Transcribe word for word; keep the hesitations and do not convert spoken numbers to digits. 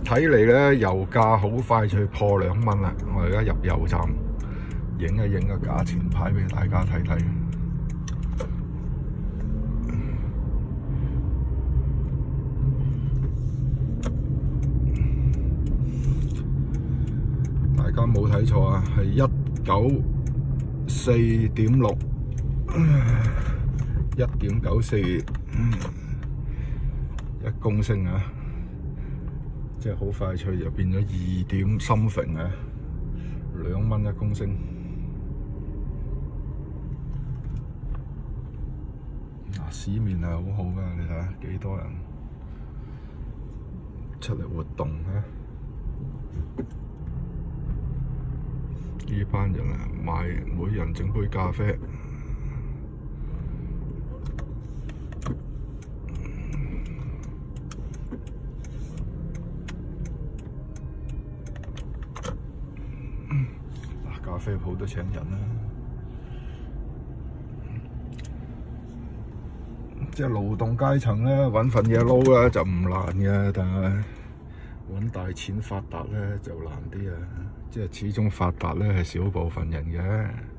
睇嚟咧，油價好快就破兩蚊啦！我而家入油站影一影個價錢牌俾大家睇睇。大家冇睇錯啊，係一九四點六，一點九四一公升啊！即係好快脆就變咗二點 something 啊，兩蚊一公升。嗱，市面係好好噶，你睇下幾多人出嚟活動啊！呢班人啊，買每人整杯咖啡。咖啡鋪都請人啦，即係勞動階層咧，揾份嘢撈咧就唔難嘅，但係揾大錢發達咧就難啲啊！即係始終發達咧係少部分人嘅。